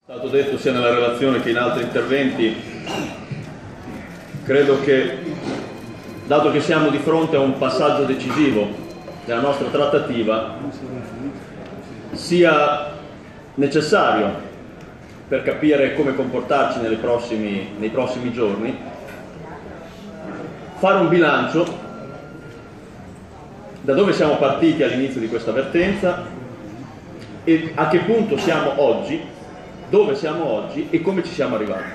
È stato detto sia nella relazione che in altri interventi, credo che, dato che siamo di fronte a un passaggio decisivo della nostra trattativa, sia necessario, per capire come comportarci nei prossimi giorni, fare un bilancio da dove siamo partiti all'inizio di questa vertenza e a che punto siamo oggi, dove siamo oggi e come ci siamo arrivati.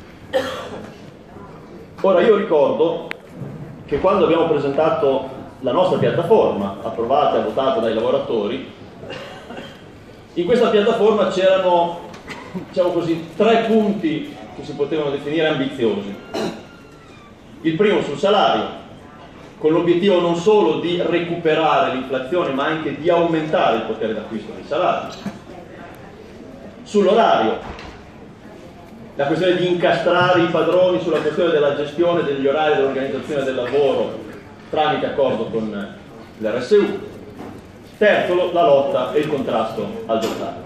Ora, io ricordo che quando abbiamo presentato la nostra piattaforma, approvata e votata dai lavoratori, in questa piattaforma c'erano, diciamo così, 3 punti che si potevano definire ambiziosi. Il primo sul salario, con l'obiettivo non solo di recuperare l'inflazione, ma anche di aumentare il potere d'acquisto dei salari. Sull'orario, la questione di incastrare i padroni sulla questione della gestione degli orari dell'organizzazione del lavoro tramite accordo con l'RSU. Terzo, la lotta e il contrasto al dettaglio.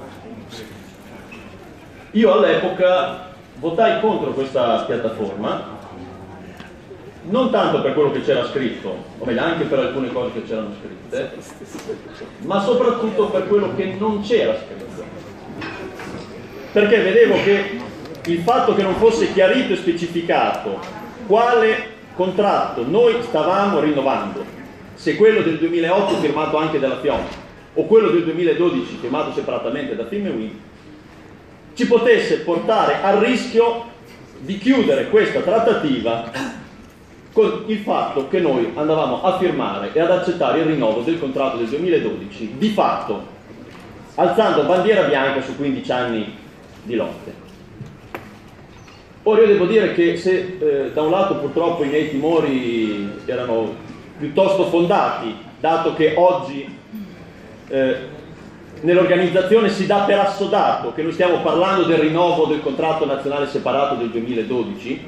Io all'epoca votai contro questa piattaforma, non tanto per quello che c'era scritto, o meglio anche per alcune cose che c'erano scritte, ma soprattutto per quello che non c'era scritto. Perché vedevo che il fatto che non fosse chiarito e specificato quale contratto noi stavamo rinnovando, se quello del 2008 firmato anche dalla FIOM o quello del 2012 firmato separatamente da FIMWIN, ci potesse portare al rischio di chiudere questa trattativa con il fatto che noi andavamo a firmare e ad accettare il rinnovo del contratto del 2012, di fatto alzando bandiera bianca su 15 anni di lotte. Ora io devo dire che se da un lato purtroppo i miei timori erano piuttosto fondati, dato che oggi nell'organizzazione si dà per assodato che noi stiamo parlando del rinnovo del contratto nazionale separato del 2012,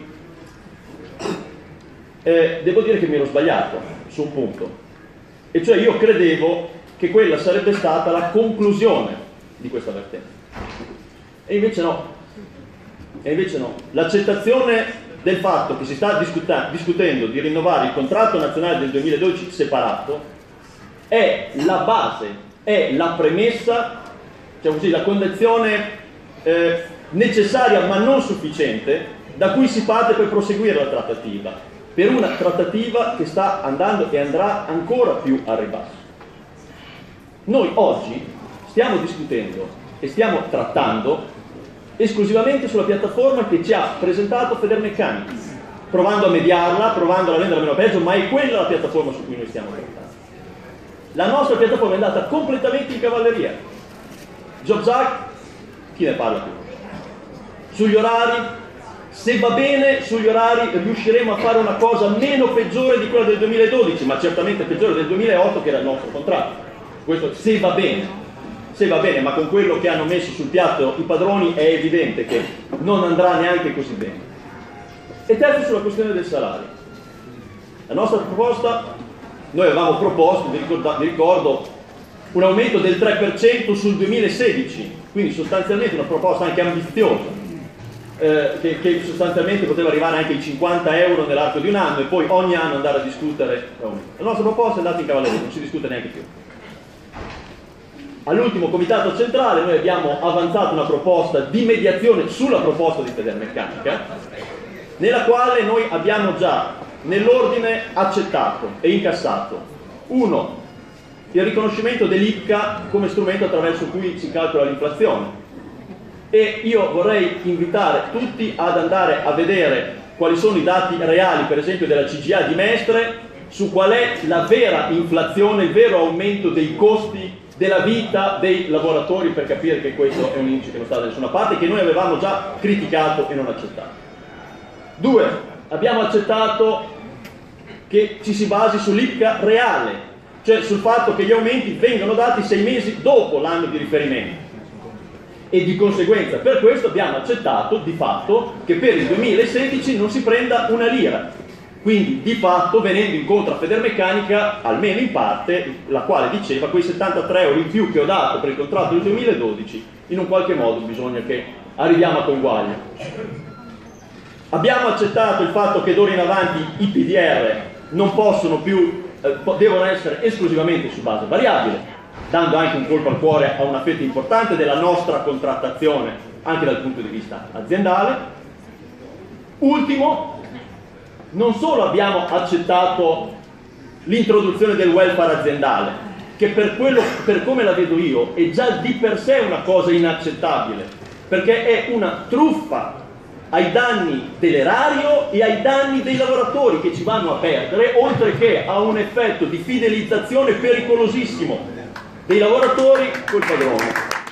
devo dire che mi ero sbagliato su un punto, e cioè io credevo che quella sarebbe stata la conclusione di questa vertenza. E invece no, l'accettazione del fatto che si sta discutendo di rinnovare il contratto nazionale del 2012 separato è la base, è la premessa, diciamo così, la condizione necessaria ma non sufficiente da cui si parte per proseguire la trattativa, per una trattativa che sta andando e andrà ancora più a ribasso. Noi oggi stiamo discutendo e stiamo trattando esclusivamente sulla piattaforma che ci ha presentato Federmeccanica, provando a mediarla, provando a renderla meno peggio, ma è quella la piattaforma su cui noi stiamo trattando. La nostra piattaforma è andata completamente in cavalleria. Jobs Act, chi ne parla più? Sugli orari, se va bene sugli orari riusciremo a fare una cosa meno peggiore di quella del 2012, ma certamente peggiore del 2008 che era il nostro contratto. Questo se va bene. Se va bene, ma con quello che hanno messo sul piatto i padroni è evidente che non andrà neanche così bene. E terzo, sulla questione del salario. La nostra proposta, noi avevamo proposto, vi ricordo, un aumento del 3% sul 2016, quindi sostanzialmente una proposta anche ambiziosa, che sostanzialmente poteva arrivare anche ai 50 euro nell'arco di un anno e poi ogni anno andare a discutere l'aumento. La nostra proposta è andata in cavalleria, non si discute neanche più. All'ultimo comitato centrale noi abbiamo avanzato una proposta di mediazione sulla proposta di Federmeccanica, nella quale noi abbiamo già nell'ordine accettato e incassato: 1. Il riconoscimento dell'IPCA come strumento attraverso cui si calcola l'inflazione, e io vorrei invitare tutti ad andare a vedere quali sono i dati reali, per esempio della CGIA di Mestre, su qual è la vera inflazione, il vero aumento dei costi della vita dei lavoratori, per capire che questo è un indice che non sta da nessuna parte, che noi avevamo già criticato e non accettato. 2. Abbiamo accettato che ci si basi sull'IPCA reale, cioè sul fatto che gli aumenti vengano dati 6 mesi dopo l'anno di riferimento, e di conseguenza per questo abbiamo accettato di fatto che per il 2016 non si prenda una lira. Quindi di fatto venendo incontro a Federmeccanica, almeno in parte, la quale diceva quei 73 euro in più che ho dato per il contratto del 2012, in un qualche modo bisogna che arriviamo a conguagli. Abbiamo accettato il fatto che d'ora in avanti i PDR non possono più, devono essere esclusivamente su base variabile, dando anche un colpo al cuore a una fetta importante della nostra contrattazione, anche dal punto di vista aziendale. Ultimo, non solo abbiamo accettato l'introduzione del welfare aziendale, che per come la vedo io è già di per sé una cosa inaccettabile, perché è una truffa ai danni dell'erario e ai danni dei lavoratori che ci vanno a perdere, oltre che a un effetto di fidelizzazione pericolosissimo dei lavoratori col padrone.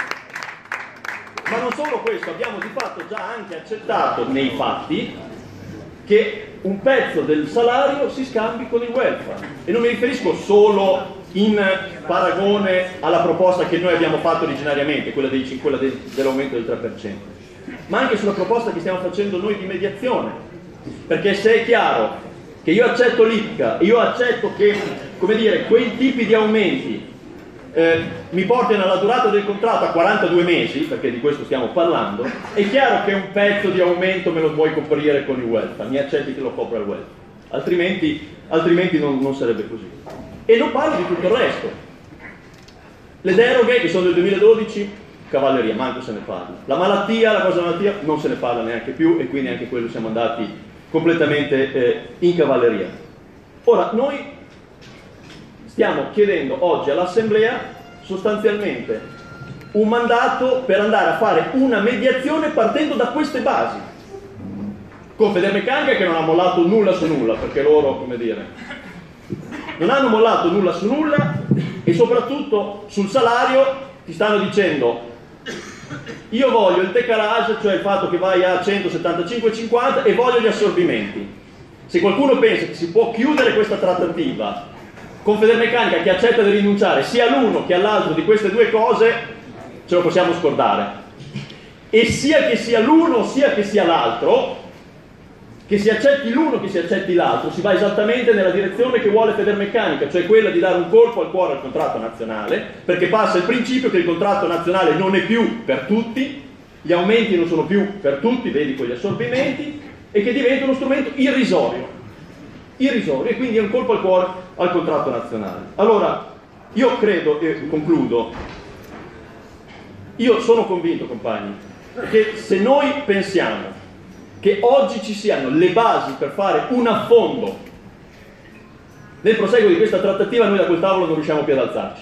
Ma non solo questo, abbiamo di fatto già anche accettato nei fatti che un pezzo del salario si scambi con il welfare, e non mi riferisco solo in paragone alla proposta che noi abbiamo fatto originariamente, quella dell'aumento del 3%, ma anche sulla proposta che stiamo facendo noi di mediazione, perché se è chiaro che io accetto l'IPCA e io accetto che, come dire, quei tipi di aumenti mi portano alla durata del contratto a 42 mesi, perché di questo stiamo parlando, è chiaro che un pezzo di aumento me lo puoi coprire con il welfare, mi accetti che lo copra il welfare, altrimenti non sarebbe così. E non parlo di tutto il resto. Le deroghe che sono del 2012, cavalleria, manco se ne parla. La malattia, la cosa della malattia, non se ne parla neanche più, e quindi anche quello siamo andati completamente in cavalleria. Ora, noi stiamo chiedendo oggi all'Assemblea sostanzialmente un mandato per andare a fare una mediazione partendo da queste basi, con Federmeccanica che non ha mollato nulla su nulla, perché loro, come dire, non hanno mollato nulla su nulla, e soprattutto sul salario ti stanno dicendo: io voglio il decalage, cioè il fatto che vai a 175,50, e voglio gli assorbimenti. Se qualcuno pensa che si può chiudere questa trattativa con Federmeccanica che accetta di rinunciare sia all'uno che all'altro di queste due cose, ce lo possiamo scordare. E sia che sia l'uno sia che sia l'altro, che si accetti l'uno che si accetti l'altro, si va esattamente nella direzione che vuole Federmeccanica, cioè quella di dare un colpo al cuore al contratto nazionale, perché passa il principio che il contratto nazionale non è più per tutti, gli aumenti non sono più per tutti, vedi con gli assorbimenti, e che diventa uno strumento irrisorio, e quindi è un colpo al cuore al contratto nazionale. Allora, io credo, e concludo, io sono convinto, compagni, che se noi pensiamo che oggi ci siano le basi per fare un affondo nel proseguo di questa trattativa, noi da quel tavolo non riusciamo più ad alzarci.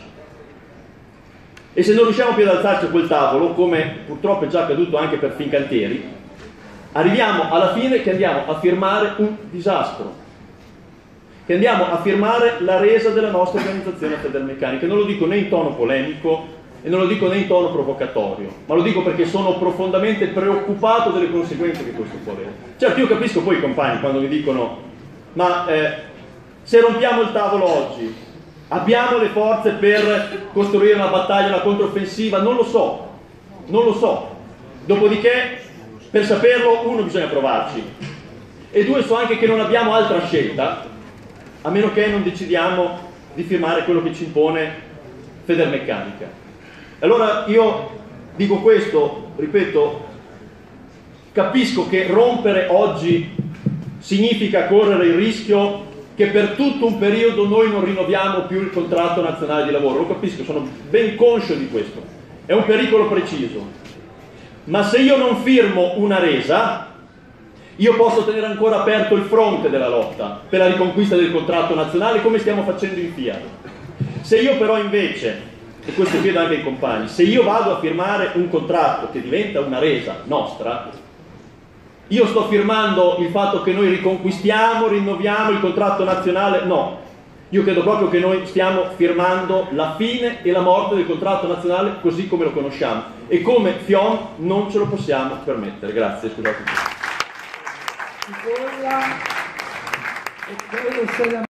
E se non riusciamo più ad alzarci a quel tavolo, come purtroppo è già accaduto anche per Fincantieri, arriviamo alla fine che andiamo a firmare un disastro, che andiamo a firmare la resa della nostra organizzazione Federmeccanica. Non lo dico né in tono polemico e non lo dico né in tono provocatorio, ma lo dico perché sono profondamente preoccupato delle conseguenze che questo può avere. Certo, io capisco poi i compagni quando mi dicono: ma se rompiamo il tavolo oggi, abbiamo le forze per costruire una battaglia, una controffensiva? Non lo so. Dopodiché, per saperlo, uno, bisogna provarci, e due, so anche che non abbiamo altra scelta, a meno che non decidiamo di firmare quello che ci impone Federmeccanica. Allora io dico questo, ripeto, capisco che rompere oggi significa correre il rischio che per tutto un periodo noi non rinnoviamo più il contratto nazionale di lavoro, lo capisco, sono ben conscio di questo, è un pericolo preciso, ma se io non firmo una resa, io posso tenere ancora aperto il fronte della lotta per la riconquista del contratto nazionale, come stiamo facendo in Fiat. Se io però invece, e questo chiedo anche ai compagni, se io vado a firmare un contratto che diventa una resa nostra, io sto firmando il fatto che noi riconquistiamo, rinnoviamo il contratto nazionale? No, io credo proprio che noi stiamo firmando la fine e la morte del contratto nazionale così come lo conosciamo, e come FIOM non ce lo possiamo permettere. Grazie, scusate.